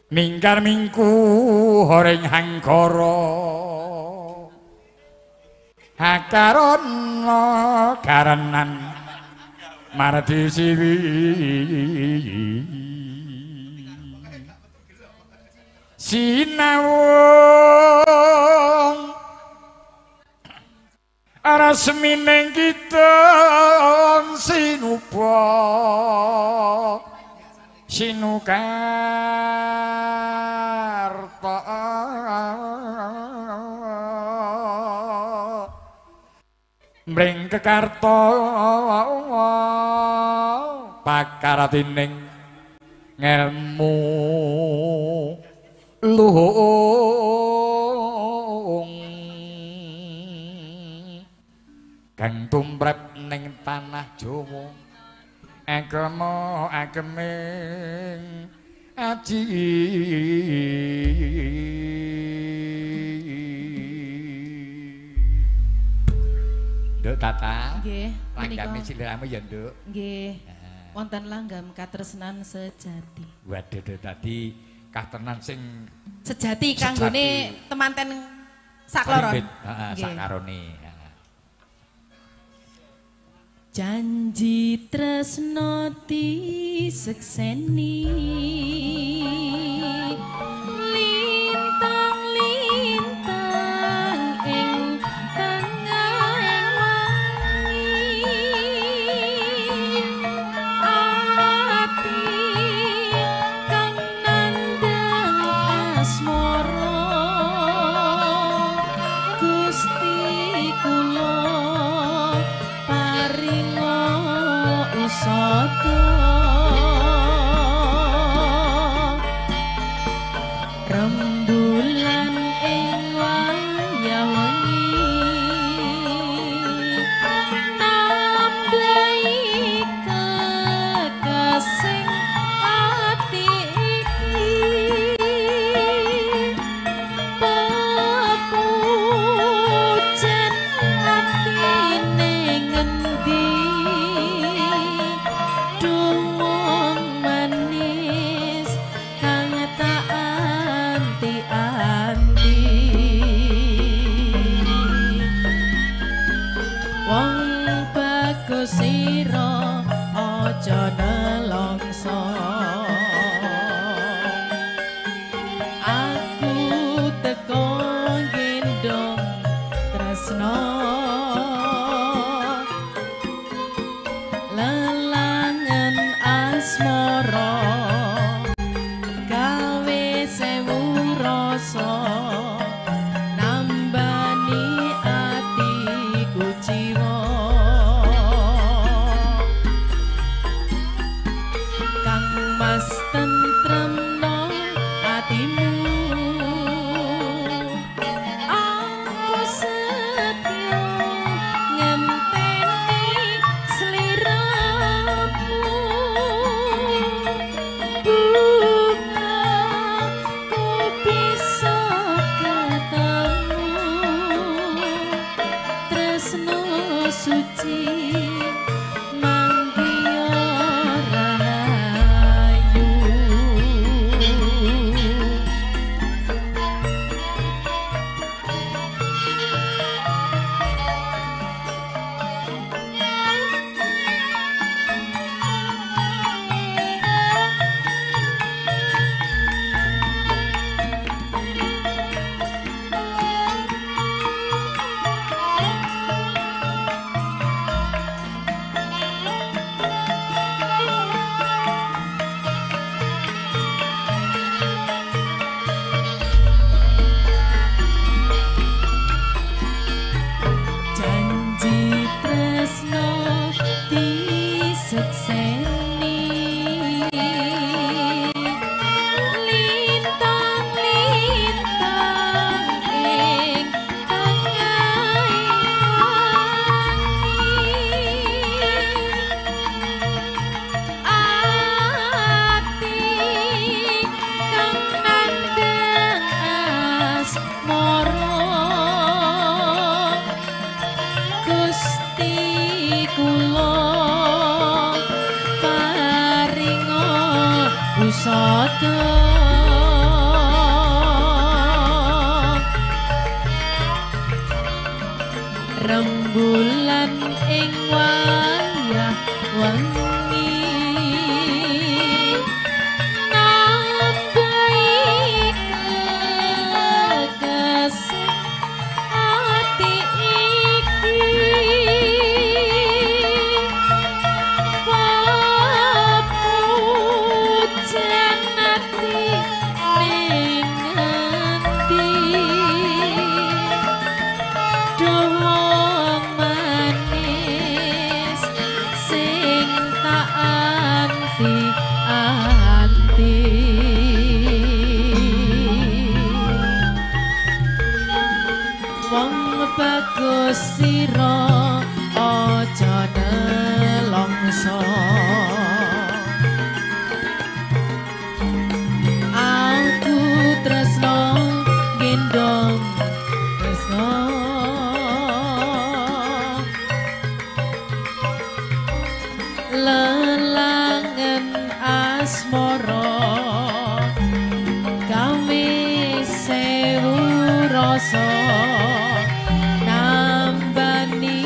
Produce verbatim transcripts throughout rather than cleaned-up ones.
Mingkar mingku horeng hangkara hakarono garanan mardi siwi sinawung rasmining kita sinupa sinukarta mring kekarta pakaratining ngelmu luhung kang tumrap ning tanah Jawa agama ageming aji Nduk Tata nggih langgame siliramu ya Nduk nggih wonten langgam katresnan sejati waduh Nduk tadi katresnan sing sejati kanggone temanten sakloron heeh sakarone janji tresno disekseni lintang-lintang ing tengahing wangi ati kang nandhang asmara Gusti kula Soto rembulan ing wayah wengi nambahi kekasing ati iki pepujan atine ngendi Dumong manis kang tak anti-anti wong bagus sira aja nelongso aku teko gendong tresno asmara gawe sewu rasa nambani atiku jiwa kang mas tentremno atimu aku setya ngenteni sliramu suci manggiya rahayu Sada ing wayah wengi nambahi kegesih ati iki papujan ati ning ngendi Dong manis sing tak anti-anti Wong bagus sira aja nelongso Aku tresno gendong tresno lelangen asmara gawe sewu rasa nambani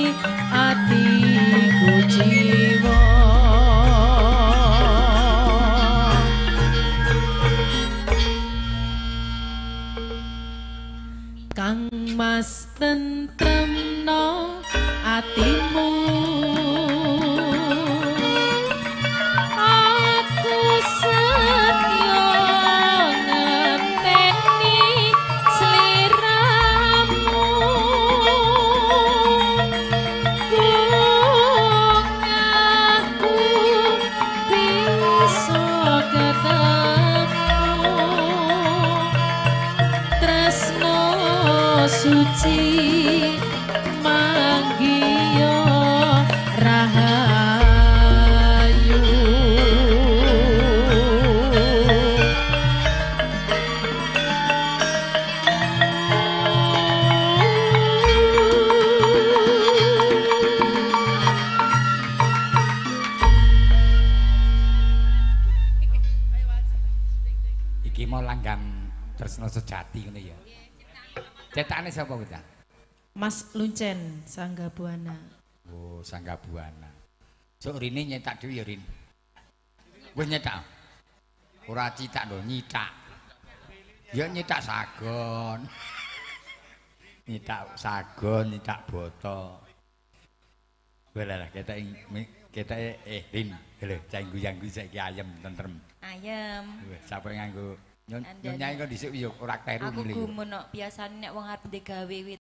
atiku jiwa Kang Mas tentremno atimu Aku setya ngenteni sliramu Aku bisa ketemu tresno suci manggiyo rahayu Iki mau langgam tresno sejati ngene ya. Cetakane sapa kita? Mas Luncen Sanggabuana Oh, Sanggabuana. Sok rene nyetak dhewe ya Rin. Wis nyetak. Ora citak lho, nyitak. Ya nyetak sagon. Nyetak sagon, nyetak boto. Wela kita kita eh Rin, lho janggu-janggu saiki ayem tentrem. Ayem. Wis sapa nganggo nyonya kok dhisik yo ora kleru Aku mriki. gumun kok biasane nek wong arep gawe